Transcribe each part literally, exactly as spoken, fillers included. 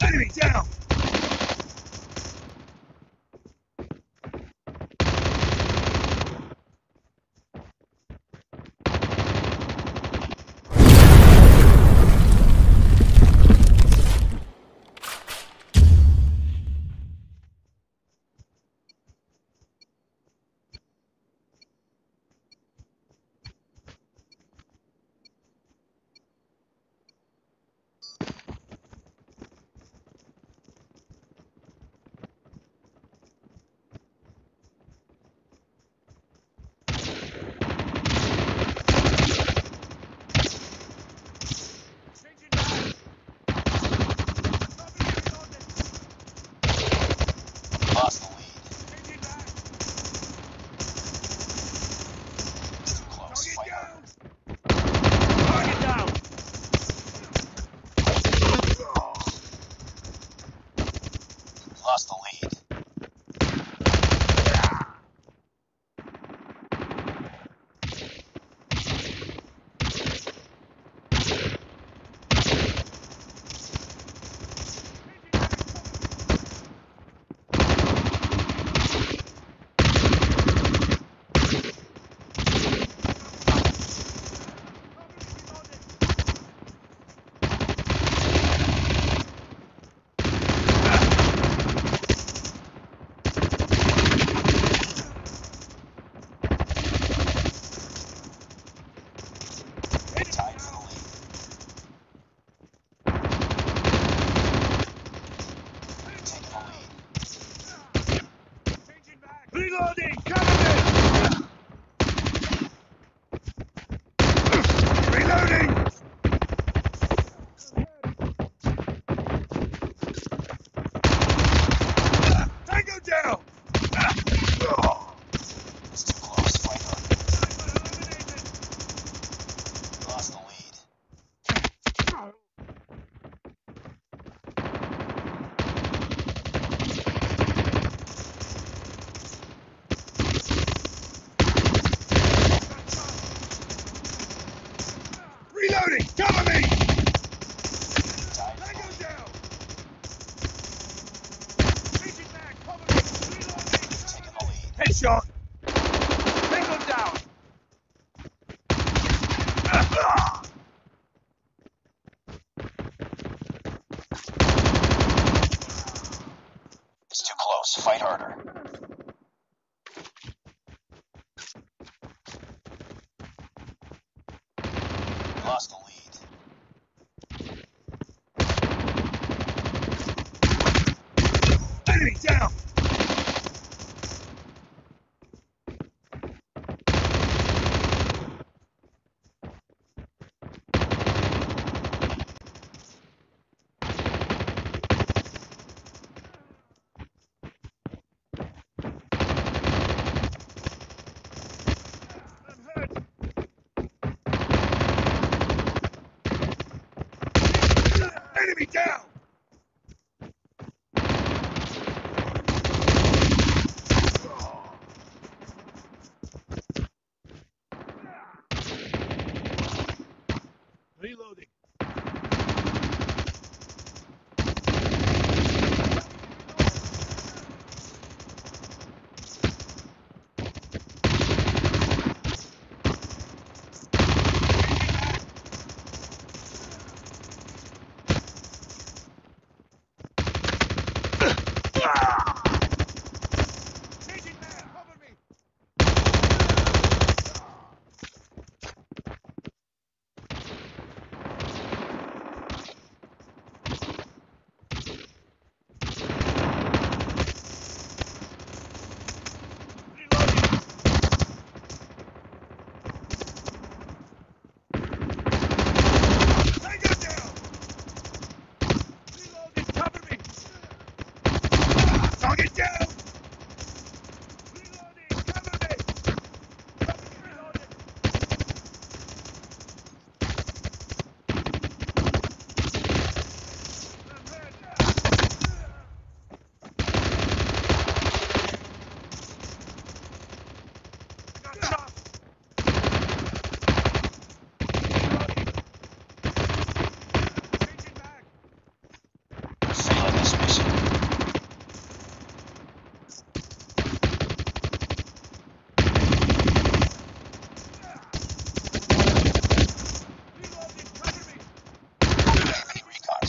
Enemy down! Lost the lead. Too close. Fight harder. Target down! Lost the lead. Tied for the lead. Taking the lead. Reloading! Cover me! Reloading! Tango down! It's too close. Fight harder. Lost the lead. Reloading! Cover me! Tied for Tango the lead. down! Changing back! Cover me! Reloading! Taking the lead. Headshot! Tango down! It's too close. Fight harder. Lost the lead. Enemy down! I'm hurt! Enemy down! Reloading.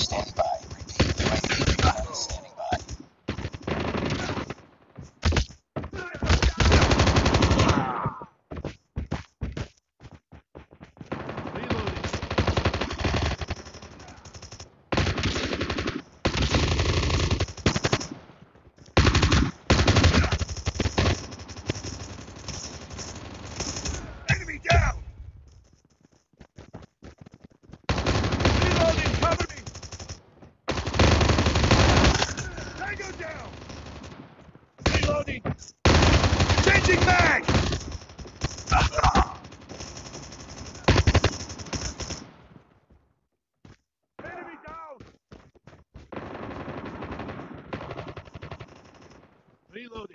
standing by. Repeat, U A V recon standing by. Enemy down! Reloading, cover me! Tango down! Reloading! Changing mag! Enemy down! Reloading.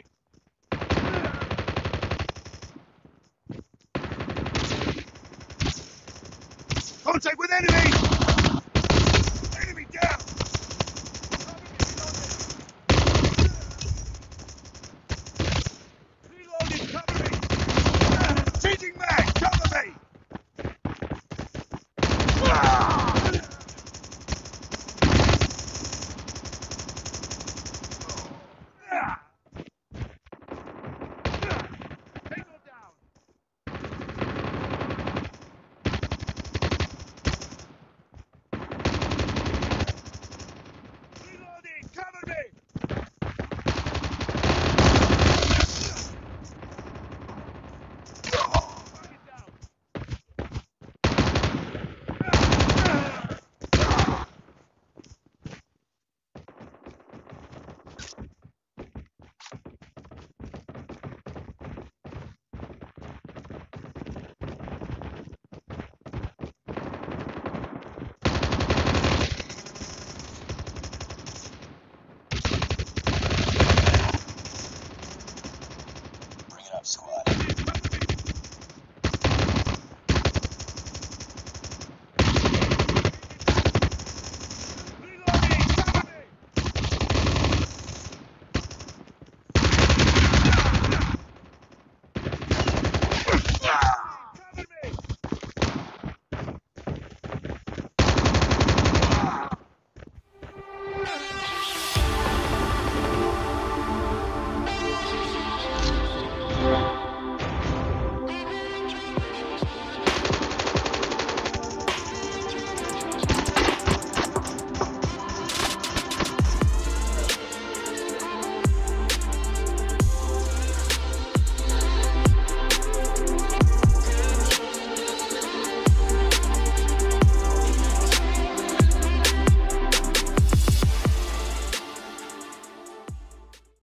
Contact with enemy!